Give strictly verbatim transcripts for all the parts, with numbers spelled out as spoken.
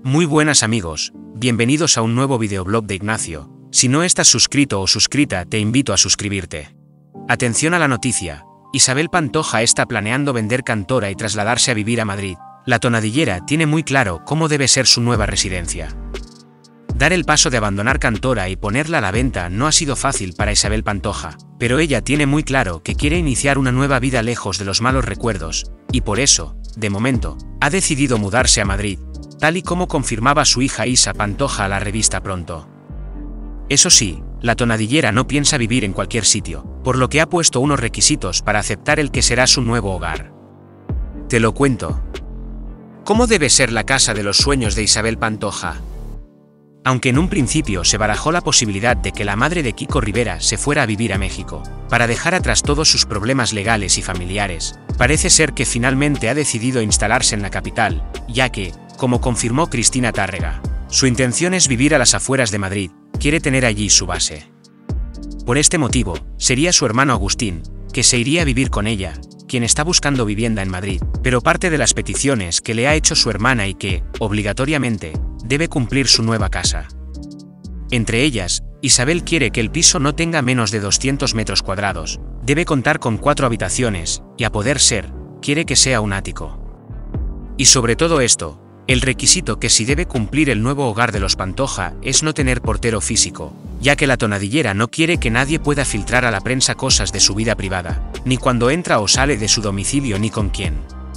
Muy buenas amigos, bienvenidos a un nuevo videoblog de Ignacio. Si no estás suscrito o suscrita, te invito a suscribirte. Atención a la noticia. Isabel Pantoja está planeando vender Cantora y trasladarse a vivir a Madrid. La tonadillera tiene muy claro cómo debe ser su nueva residencia. Dar el paso de abandonar Cantora y ponerla a la venta no ha sido fácil para Isabel Pantoja, pero ella tiene muy claro que quiere iniciar una nueva vida lejos de los malos recuerdos, y por eso, de momento, ha decidido mudarse a Madrid, tal y como confirmaba su hija Isa Pantoja a la revista Pronto. Eso sí, la tonadillera no piensa vivir en cualquier sitio, por lo que ha puesto unos requisitos para aceptar el que será su nuevo hogar. Te lo cuento. ¿Cómo debe ser la casa de los sueños de Isabel Pantoja? Aunque en un principio se barajó la posibilidad de que la madre de Kiko Rivera se fuera a vivir a México, para dejar atrás todos sus problemas legales y familiares, parece ser que finalmente ha decidido instalarse en la capital, ya que, como confirmó Cristina Tárrega, su intención es vivir a las afueras de Madrid, quiere tener allí su base. Por este motivo, sería su hermano Agustín, que se iría a vivir con ella, quien está buscando vivienda en Madrid, pero parte de las peticiones que le ha hecho su hermana y que, obligatoriamente, debe cumplir su nueva casa. Entre ellas, Isabel quiere que el piso no tenga menos de doscientos metros cuadrados, debe contar con cuatro habitaciones, y a poder ser, quiere que sea un ático. Y sobre todo esto, el requisito que sí debe cumplir el nuevo hogar de los Pantoja es no tener portero físico, ya que la tonadillera no quiere que nadie pueda filtrar a la prensa cosas de su vida privada, ni cuando entra o sale de su domicilio ni con quién.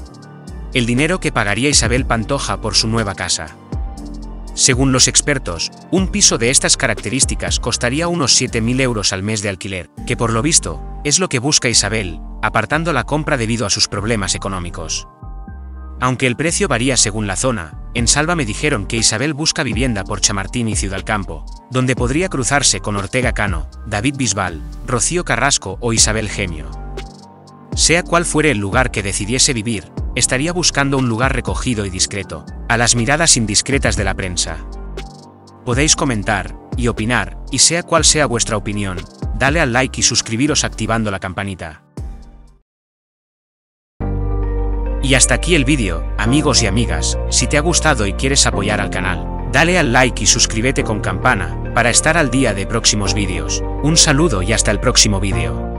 El dinero que pagaría Isabel Pantoja por su nueva casa. Según los expertos, un piso de estas características costaría unos siete mil euros al mes de alquiler, que por lo visto, es lo que busca Isabel, apartando la compra debido a sus problemas económicos. Aunque el precio varía según la zona, en Salva me dijeron que Isabel busca vivienda por Chamartín y Ciudadcampo, donde podría cruzarse con Ortega Cano, David Bisbal, Rocío Carrasco o Isabel Gemio. Sea cual fuere el lugar que decidiese vivir, estaría buscando un lugar recogido y discreto, a las miradas indiscretas de la prensa. Podéis comentar y opinar, y sea cual sea vuestra opinión, dale al like y suscribiros activando la campanita. Y hasta aquí el vídeo, amigos y amigas. Si te ha gustado y quieres apoyar al canal, dale al like y suscríbete con campana, para estar al día de próximos vídeos. Un saludo y hasta el próximo vídeo.